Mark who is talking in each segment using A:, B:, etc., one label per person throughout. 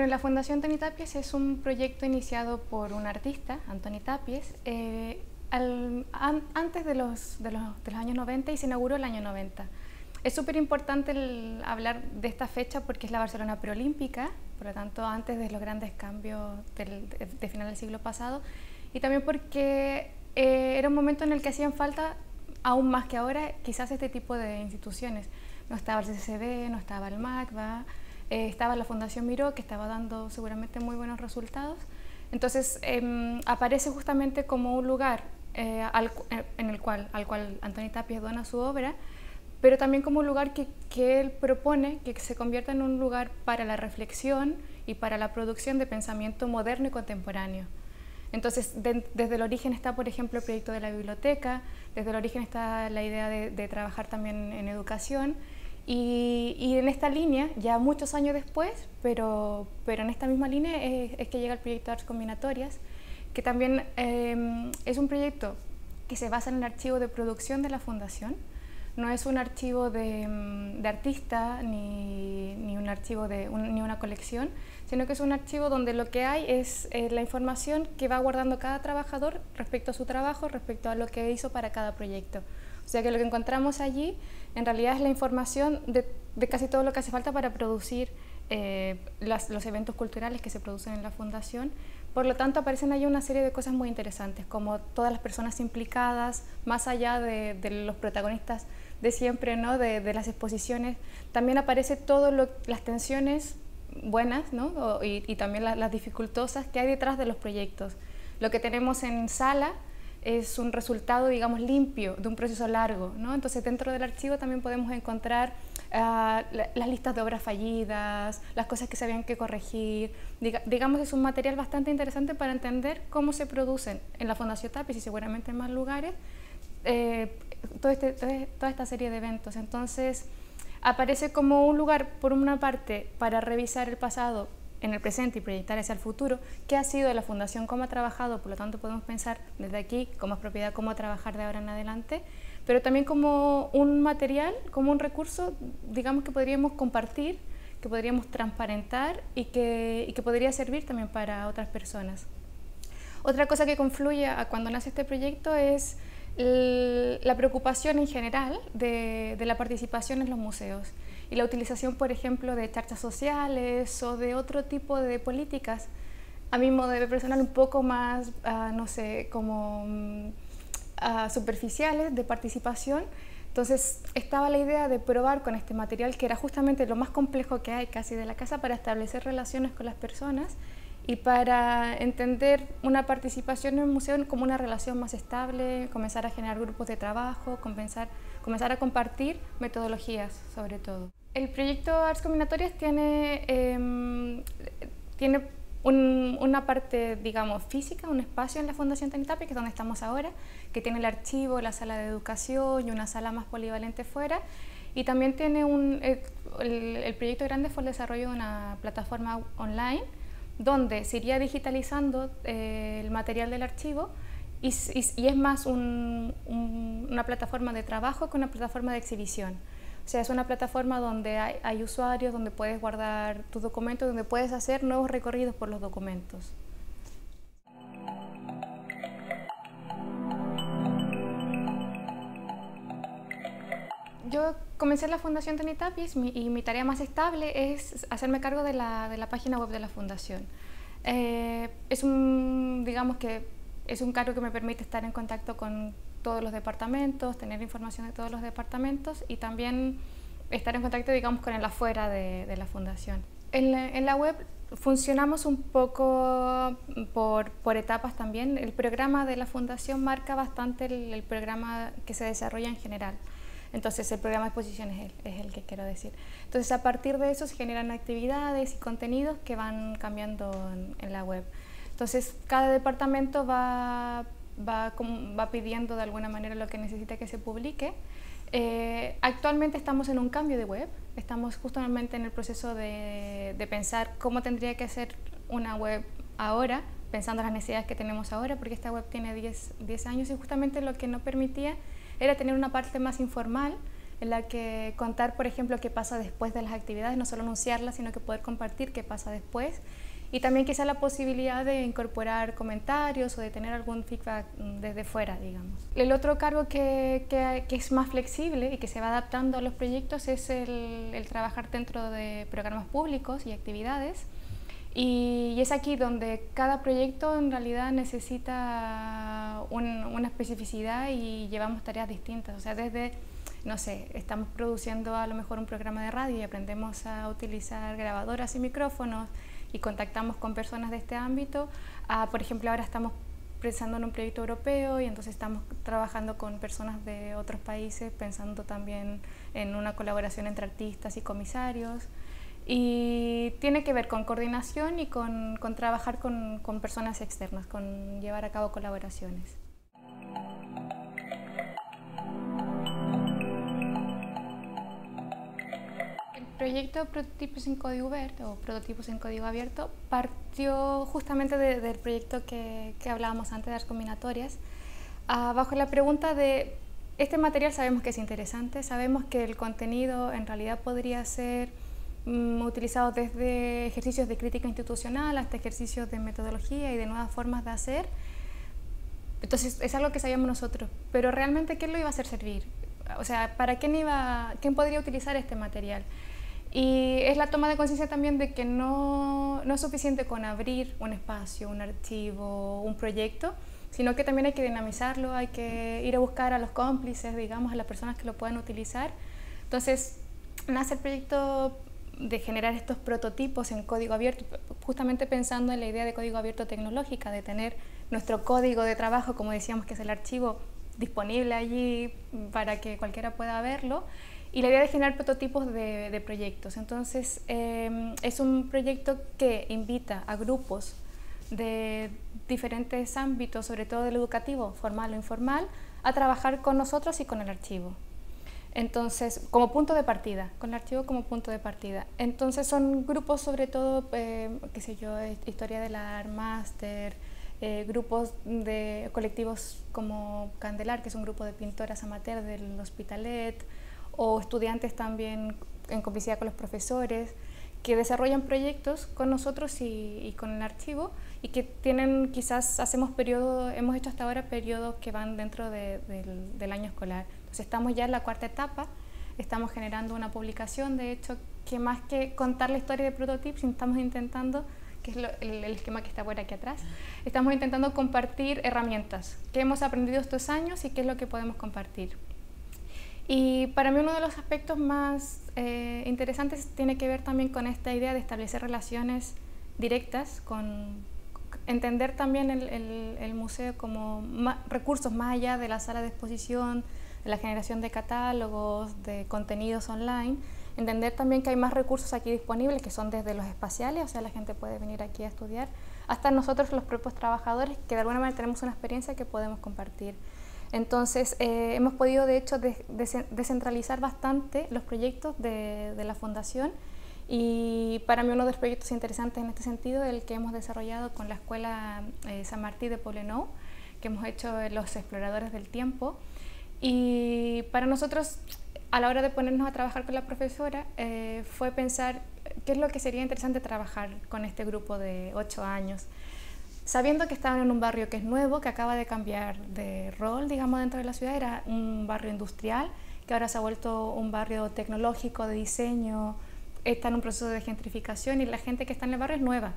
A: la Fundación Tony Tapies es un proyecto iniciado por un artista, Antoni Tapies, antes de los años 90 y se inauguró el año 90. Es súper importante hablar de esta fecha porque es la Barcelona preolímpica, por lo tanto antes de los grandes cambios de final del siglo pasado, y también porque era un momento en el que hacían falta, aún más que ahora, quizás este tipo de instituciones. No estaba el CCCB, no estaba el MACBA, estaba la Fundación Miró, que estaba dando seguramente muy buenos resultados. Entonces aparece justamente como un lugar al cual Antoni Tapies dona su obra, pero también como un lugar que él propone que se convierta en un lugar para la reflexión y para la producción de pensamiento moderno y contemporáneo. Entonces, desde el origen está, por ejemplo, el proyecto de la biblioteca, desde el origen está la idea de trabajar también en educación, y en esta línea, ya muchos años después, pero en esta misma línea es que llega el proyecto Arts Combinatorias, que también es un proyecto que se basa en el archivo de producción de la Fundación. No es un archivo de artista ni un archivo ni una colección, sino que es un archivo donde lo que hay es la información que va guardando cada trabajador respecto a su trabajo, respecto a lo que hizo para cada proyecto. O sea que lo que encontramos allí en realidad es la información de casi todo lo que hace falta para producir los eventos culturales que se producen en la Fundación. Por lo tanto, aparecen allí una serie de cosas muy interesantes, como todas las personas implicadas, más allá de los protagonistas de siempre, ¿no? de las exposiciones. También aparece todas las tensiones buenas, ¿no? y también las dificultosas que hay detrás de los proyectos. Lo que tenemos en sala es un resultado, digamos, limpio de un proceso largo, ¿no? Entonces, dentro del archivo también podemos encontrar las listas de obras fallidas, las cosas que se habían que corregir. Digamos, es un material bastante interesante para entender cómo se producen en la Fundación Tapies y seguramente en más lugares toda esta serie de eventos. Entonces, aparece como un lugar, por una parte, para revisar el pasado en el presente y proyectar hacia el futuro, qué ha sido la Fundación, cómo ha trabajado, por lo tanto podemos pensar desde aquí, como es propiedad, cómo trabajar de ahora en adelante, pero también como un material, como un recurso, digamos, que podríamos compartir, que podríamos transparentar y que podría servir también para otras personas. Otra cosa que confluye a cuando nace este proyecto es la preocupación en general de la participación en los museos y la utilización, por ejemplo, de charlas sociales o de otro tipo de políticas, a mi modo de ver personal, un poco más, no sé, como superficiales de participación. Entonces estaba la idea de probar con este material, que era justamente lo más complejo que hay casi de la casa, para establecer relaciones con las personas y para entender una participación en el museo como una relación más estable, comenzar a generar grupos de trabajo, comenzar a compartir metodologías sobre todo. El proyecto Arts Combinatorias tiene una parte, digamos, física, un espacio en la Fundación Tony Tapies, que es donde estamos ahora, que tiene el archivo, la sala de educación y una sala más polivalente fuera. Y también tiene el proyecto grande fue el desarrollo de una plataforma online donde se iría digitalizando el material del archivo y es más una plataforma de trabajo que una plataforma de exhibición. O sea, es una plataforma donde hay usuarios, donde puedes guardar tus documentos, donde puedes hacer nuevos recorridos por los documentos. Yo comencé en la Fundación Tony Tapies y mi tarea más estable es hacerme cargo de la página web de la Fundación. Digamos que es un cargo que me permite estar en contacto con todos los departamentos, tener información de todos los departamentos y también estar en contacto, digamos, con el afuera de la Fundación. En la web funcionamos un poco por etapas también. El programa de la Fundación marca bastante el programa que se desarrolla en general. Entonces, el programa de exposiciones es el que quiero decir. Entonces, a partir de eso se generan actividades y contenidos que van cambiando en la web. Entonces, cada departamento va pidiendo de alguna manera lo que necesita que se publique. Actualmente estamos en un cambio de web. Estamos justamente en el proceso de pensar cómo tendría que ser una web ahora, pensando en las necesidades que tenemos ahora, porque esta web tiene 10 años y justamente lo que nos permitía era tener una parte más informal, en la que contar, por ejemplo, qué pasa después de las actividades, no solo anunciarlas, sino que poder compartir qué pasa después. Y también quizá la posibilidad de incorporar comentarios o de tener algún feedback desde fuera, digamos. El otro cargo que es más flexible y que se va adaptando a los proyectos es el trabajar dentro de programas públicos y actividades. Y es aquí donde cada proyecto en realidad necesita una especificidad y llevamos tareas distintas. O sea, desde, no sé, estamos produciendo a lo mejor un programa de radio y aprendemos a utilizar grabadoras y micrófonos y contactamos con personas de este ámbito. Por ejemplo, ahora estamos pensando en un proyecto europeo y entonces estamos trabajando con personas de otros países, pensando también en una colaboración entre artistas y comisarios. Y tiene que ver con coordinación y con trabajar con personas externas, con llevar a cabo colaboraciones. El proyecto Prototipos en Código Abierto, o Prototipos en Código Abierto, partió justamente del proyecto que hablábamos antes de las combinatorias, bajo la pregunta de, este material sabemos que es interesante, sabemos que el contenido en realidad podría ser utilizado desde ejercicios de crítica institucional hasta ejercicios de metodología y de nuevas formas de hacer. Entonces es algo que sabíamos nosotros, pero realmente ¿qué lo iba a hacer servir? O sea, ¿para quién podría utilizar este material? Y es la toma de conciencia también de que no es suficiente con abrir un espacio, un archivo, un proyecto, sino que también hay que dinamizarlo, hay que ir a buscar a los cómplices, digamos, a las personas que lo puedan utilizar. Entonces nace el proyecto de generar estos prototipos en código abierto, justamente pensando en la idea de código abierto tecnológica, de tener nuestro código de trabajo, como decíamos, que es el archivo disponible allí para que cualquiera pueda verlo, y la idea de generar prototipos de proyectos. Entonces, es un proyecto que invita a grupos de diferentes ámbitos, sobre todo del educativo, formal o informal, a trabajar con nosotros y con el archivo. Entonces, como punto de partida, con el archivo como punto de partida. Entonces son grupos sobre todo, qué sé yo, historia del arte, máster, grupos de colectivos como Candelar, que es un grupo de pintoras amateur del Hospitalet, o estudiantes también en complicidad con los profesores, que desarrollan proyectos con nosotros y con el archivo, y que tienen, quizás hacemos periodos, hemos hecho hasta ahora periodos que van dentro del año escolar. Entonces estamos ya en la cuarta etapa, estamos generando una publicación, de hecho, que más que contar la historia de Prototips, estamos intentando, que es el esquema que está por aquí atrás, estamos intentando compartir herramientas que hemos aprendido estos años y qué es lo que podemos compartir. Y para mí uno de los aspectos más interesantes tiene que ver también con esta idea de establecer relaciones directas, con entender también el museo como recursos más allá de la sala de exposición, de la generación de catálogos, de contenidos online, entender también que hay más recursos aquí disponibles que son desde los espaciales, o sea, la gente puede venir aquí a estudiar, hasta nosotros los propios trabajadores que de alguna manera tenemos una experiencia que podemos compartir. Entonces, hemos podido de hecho descentralizar bastante los proyectos de la Fundación, y para mí uno de los proyectos interesantes en este sentido es el que hemos desarrollado con la Escuela San Martín de Poblenou, que hemos hecho los exploradores del tiempo. Y para nosotros, a la hora de ponernos a trabajar con la profesora, fue pensar qué es lo que sería interesante trabajar con este grupo de 8 años. Sabiendo que estaban en un barrio que es nuevo, que acaba de cambiar de rol, digamos, dentro de la ciudad, era un barrio industrial, que ahora se ha vuelto un barrio tecnológico, de diseño, está en un proceso de gentrificación y la gente que está en el barrio es nueva.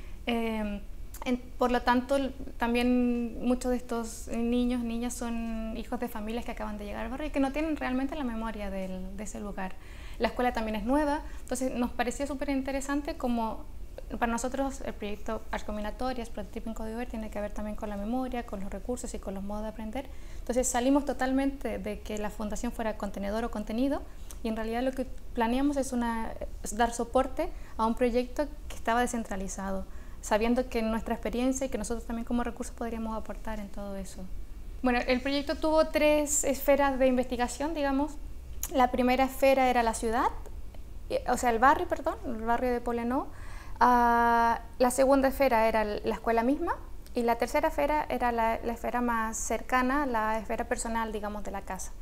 A: Por lo tanto, también muchos de estos niños, niñas son hijos de familias que acaban de llegar al barrio y que no tienen realmente la memoria de ese lugar. La escuela también es nueva, entonces nos parecía súper interesante como para nosotros el proyecto Arts Combinatorias, Prototipo en Código Abierto, tiene que ver también con la memoria, con los recursos y con los modos de aprender. Entonces salimos totalmente de que la fundación fuera contenedor o contenido, y en realidad lo que planeamos es dar soporte a un proyecto que estaba descentralizado, sabiendo que nuestra experiencia y que nosotros también como recursos podríamos aportar en todo eso. Bueno, el proyecto tuvo 3 esferas de investigación, digamos. La primera esfera era la ciudad, o sea, el barrio de Poblenou. La segunda esfera era la escuela misma, y la tercera esfera era la esfera más cercana, la esfera personal, digamos, de la casa.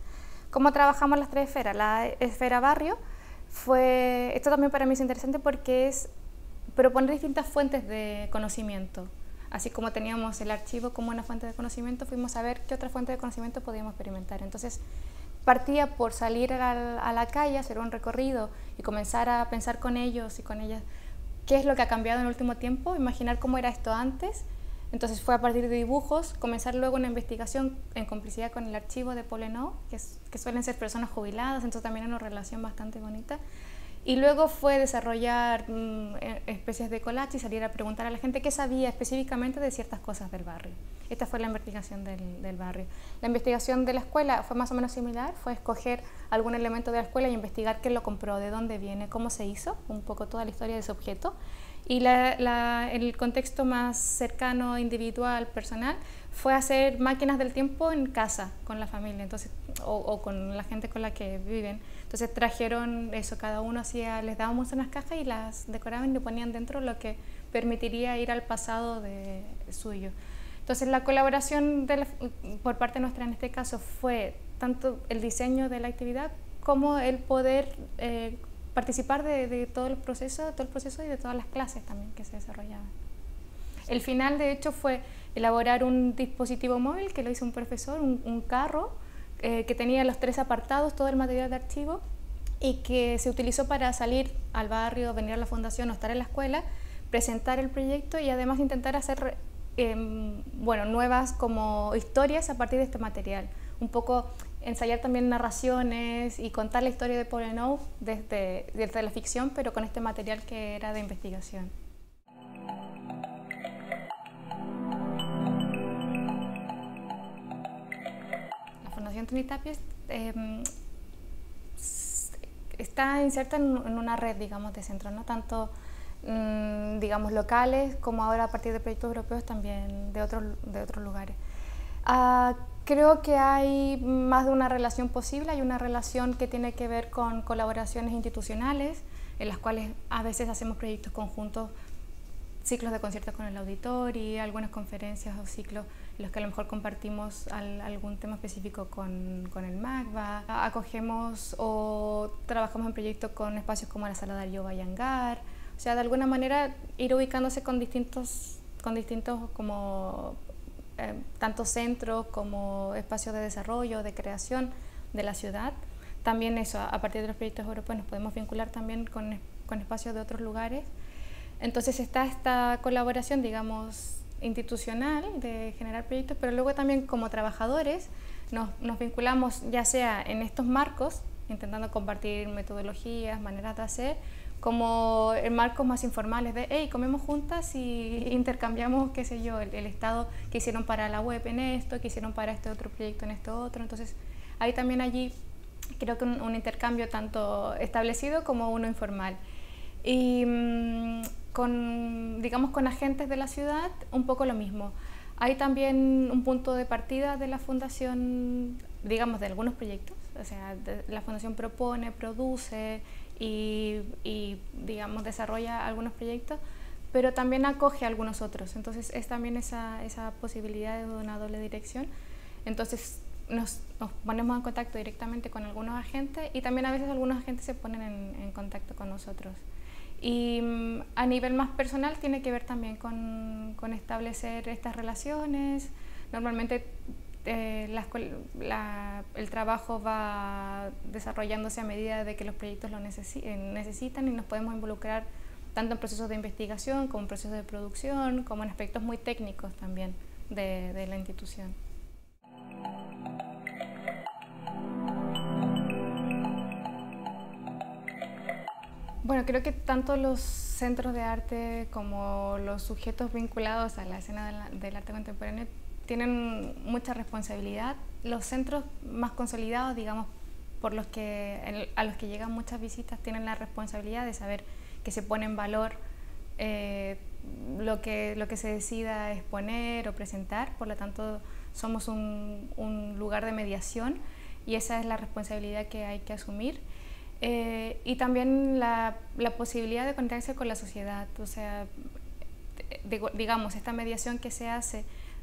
A: ¿Cómo trabajamos las tres esferas? La esfera barrio fue, esto también para mí es interesante porque es proponer distintas fuentes de conocimiento. Así como teníamos el archivo como una fuente de conocimiento, fuimos a ver qué otra fuente de conocimiento podíamos experimentar. Entonces, partía por salir a la calle, hacer un recorrido y comenzar a pensar con ellos y con ellas qué es lo que ha cambiado en el último tiempo, imaginar cómo era esto antes. Entonces fue a partir de dibujos, comenzar luego una investigación en complicidad con el archivo de Poblenou, que suelen ser personas jubiladas, entonces también es una relación bastante bonita. Y luego fue desarrollar especies de collage y salir a preguntar a la gente qué sabía específicamente de ciertas cosas del barrio. Esta fue la investigación del barrio. La investigación de la escuela fue más o menos similar, fue escoger algún elemento de la escuela y investigar quién lo compró, de dónde viene, cómo se hizo, un poco toda la historia de ese objeto. Y el contexto más cercano, individual, personal, fue hacer máquinas del tiempo en casa, con la familia, entonces, o con la gente con la que viven. Entonces trajeron eso, cada uno hacía, les dábamos unas cajas y las decoraban y le ponían dentro lo que permitiría ir al pasado suyo. Entonces la colaboración por parte nuestra en este caso fue tanto el diseño de la actividad como el poder participar de todo el proceso y de todas las clases también que se desarrollaban. El final, de hecho, fue elaborar un dispositivo móvil que lo hizo un profesor, un carro que tenía los 3 apartados, todo el material de archivo, y que se utilizó para salir al barrio, venir a la fundación o estar en la escuela, presentar el proyecto y además intentar hacer nuevas como historias a partir de este material. Un poco ensayar también narraciones y contar la historia de Poblenou desde la ficción, pero con este material que era de investigación. La Fundación Trinitapies está inserta en una red, digamos, de centros, ¿no? Tanto digamos locales como ahora a partir de proyectos europeos también de otros lugares. Creo que hay más de una relación posible, hay una relación que tiene que ver con colaboraciones institucionales, en las cuales a veces hacemos proyectos conjuntos, ciclos de conciertos con el auditorio, algunas conferencias o ciclos en los que a lo mejor compartimos algún tema específico con el MACBA, acogemos o trabajamos en proyectos con espacios como la Sala Darío Vallangar, o sea, de alguna manera ir ubicándose con distintos como tanto centros como espacios de desarrollo, de creación de la ciudad. También eso, a partir de los proyectos europeos nos podemos vincular también con espacios de otros lugares. Entonces está esta colaboración, digamos, institucional de generar proyectos, pero luego también como trabajadores nos vinculamos ya sea en estos marcos, intentando compartir metodologías, maneras de hacer, como en marcos más informales de, hey, comemos juntas y intercambiamos, qué sé yo, el estado que hicieron para la web en esto, que hicieron para este otro proyecto en esto otro. Entonces, hay también allí, creo que un intercambio tanto establecido como uno informal. Y digamos, con agentes de la ciudad, un poco lo mismo. Hay también un punto de partida de la fundación, digamos, de algunos proyectos. O sea, la fundación propone, produce y digamos, desarrolla algunos proyectos, pero también acoge a algunos otros. Entonces, es también esa posibilidad de una doble dirección. Entonces, nos ponemos en contacto directamente con algunos agentes y también a veces algunos agentes se ponen en contacto con nosotros. Y a nivel más personal tiene que ver también con establecer estas relaciones. Normalmente el trabajo va desarrollándose a medida de que los proyectos lo necesitan y nos podemos involucrar tanto en procesos de investigación como en procesos de producción, como en aspectos muy técnicos también de la institución. Bueno, creo que tanto los centros de arte como los sujetos vinculados a la escena del arte contemporáneo tienen mucha responsabilidad. Los centros más consolidados, digamos, a los que llegan muchas visitas, tienen la responsabilidad de saber que se pone en valor lo que se decida exponer o presentar. Por lo tanto, somos un lugar de mediación y esa es la responsabilidad que hay que asumir. Y también la posibilidad de conectarse con la sociedad, o sea, digamos, esta mediación que se hace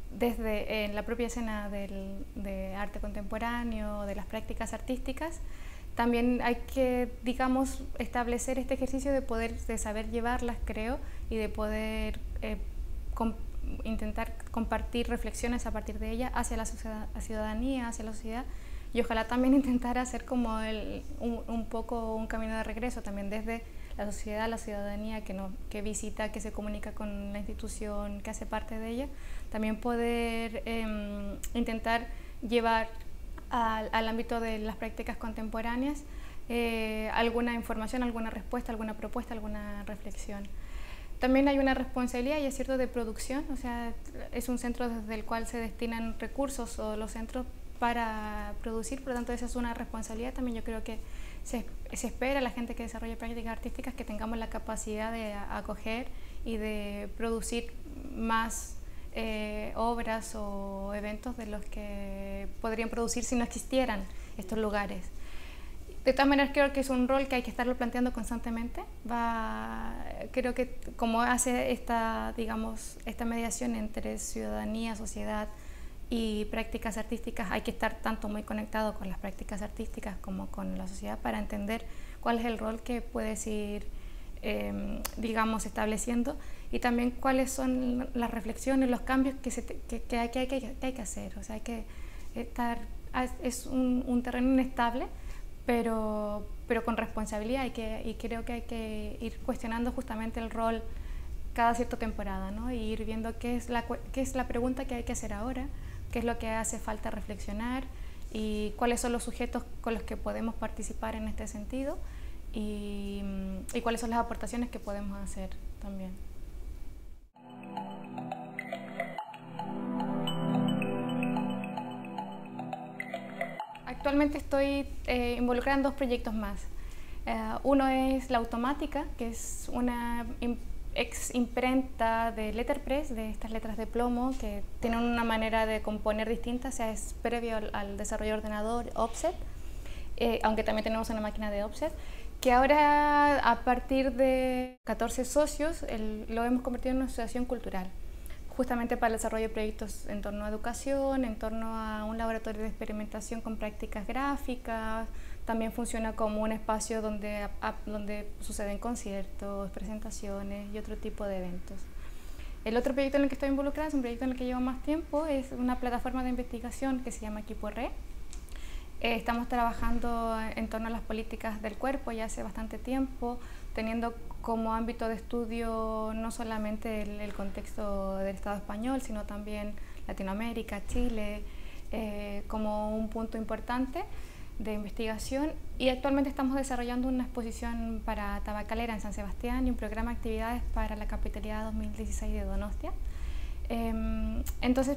A: desde en la propia escena de arte contemporáneo, de las prácticas artísticas, también hay que, digamos, establecer este ejercicio de saber llevarlas, creo, y de poder intentar compartir reflexiones a partir de ellas hacia la ciudadanía, hacia la sociedad, y ojalá también intentar hacer como un poco un camino de regreso también desde la sociedad, la ciudadanía que visita, que se comunica con la institución, que hace parte de ella, también poder intentar llevar al ámbito de las prácticas contemporáneas alguna información, alguna respuesta, alguna propuesta, alguna reflexión. También hay una responsabilidad, y es cierto, de producción, o sea, es un centro desde el cual se destinan recursos o los centros para producir, por lo tanto esa es una responsabilidad. También yo creo que se espera a la gente que desarrolla prácticas artísticas que tengamos la capacidad de acoger y de producir más obras o eventos de los que podrían producir si no existieran estos lugares. De todas maneras, creo que es un rol que hay que estarlo planteando constantemente. Creo que como hace esta mediación entre ciudadanía, sociedad y prácticas artísticas, hay que estar tanto muy conectado con las prácticas artísticas como con la sociedad para entender cuál es el rol que puedes ir estableciendo, y también cuáles son las reflexiones, los cambios que hay que hacer. O sea, hay que es un terreno inestable, pero con responsabilidad, y creo que hay que ir cuestionando justamente el rol cada cierta temporada, ¿no? Y ir viendo qué es la pregunta que hay que hacer ahora, qué es lo que hace falta reflexionar y cuáles son los sujetos con los que podemos participar en este sentido, y cuáles son las aportaciones que podemos hacer también. Actualmente estoy involucrada en 2 proyectos más. Uno es La Automática, que es una ex imprenta de letterpress, de estas letras de plomo que tienen una manera de componer distinta, o sea, es previo al desarrollo de ordenador offset, aunque también tenemos una máquina de offset, que ahora, a partir de 14 socios, lo hemos convertido en una asociación cultural, justamente para el desarrollo de proyectos en torno a educación, en torno a un laboratorio de experimentación con prácticas gráficas. También funciona como un espacio donde suceden conciertos, presentaciones y otro tipo de eventos. El otro proyecto en el que estoy involucrada es un proyecto en el que llevo más tiempo, es una plataforma de investigación que se llama Equipo Re. Estamos trabajando en torno a las políticas del cuerpo ya hace bastante tiempo, teniendo como ámbito de estudio no solamente el contexto del Estado español, sino también Latinoamérica, Chile, como un punto importante de investigación. Y actualmente estamos desarrollando una exposición para Tabacalera en San Sebastián y un programa de actividades para la Capitalidad 2016 de Donostia. Entonces,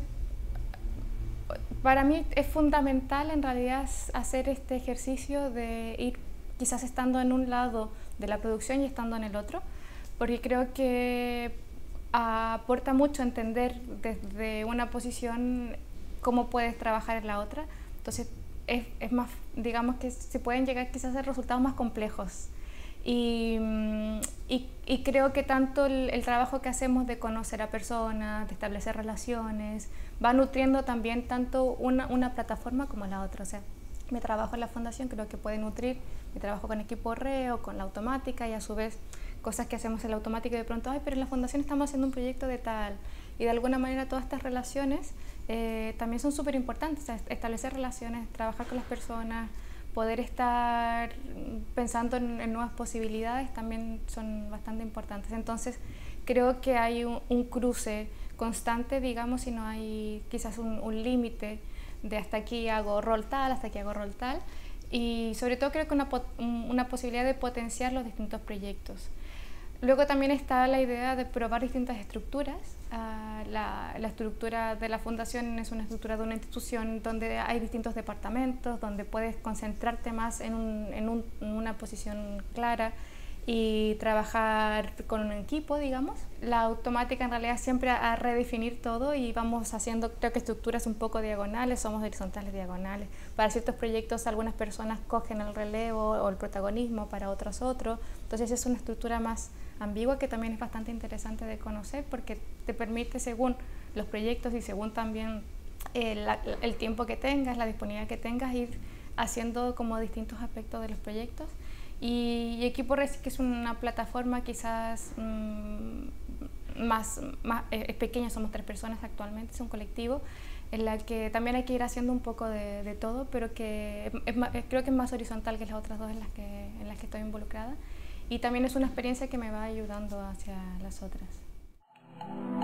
A: para mí es fundamental en realidad hacer este ejercicio de ir quizás estando en un lado de la producción y estando en el otro, porque creo que aporta mucho entender desde una posición cómo puedes trabajar en la otra. Entonces es más, digamos que se pueden llegar quizás a resultados más complejos. Y creo que tanto el trabajo que hacemos de conocer a personas, de establecer relaciones, va nutriendo también tanto una plataforma como la otra. O sea, mi trabajo en la fundación creo que puede nutrir mi trabajo con Equipo Re o con La Automática, y a su vez cosas que hacemos en La Automática y de pronto, pero en la fundación estamos haciendo un proyecto de tal, y de alguna manera todas estas relaciones también son súper importantes. O sea, establecer relaciones, trabajar con las personas, poder estar pensando en nuevas posibilidades también son bastante importantes. Entonces creo que hay un cruce constante, digamos, y no hay quizás un límite de hasta aquí hago rol tal, hasta aquí hago rol tal, y sobre todo creo que una posibilidad de potenciar los distintos proyectos. Luego también está la idea de probar distintas estructuras. La estructura de la fundación es una estructura de una institución donde hay distintos departamentos, donde puedes concentrarte más en una posición clara y trabajar con un equipo, digamos. La Automática en realidad siempre a redefinir todo, y vamos haciendo, creo que, estructuras un poco diagonales, somos horizontales diagonales. Para ciertos proyectos algunas personas cogen el relevo o el protagonismo, para otros otro. Entonces es una estructura más ambigua que también es bastante interesante de conocer, porque te permite, según los proyectos y según también el tiempo que tengas, la disponibilidad que tengas, ir haciendo como distintos aspectos de los proyectos. Y Equipo Recic, que es una plataforma quizás más pequeña, somos 3 personas actualmente, es un colectivo en la que también hay que ir haciendo un poco de todo, pero que creo que es más horizontal que las otras 2 en las que estoy involucrada, y también es una experiencia que me va ayudando hacia las otras.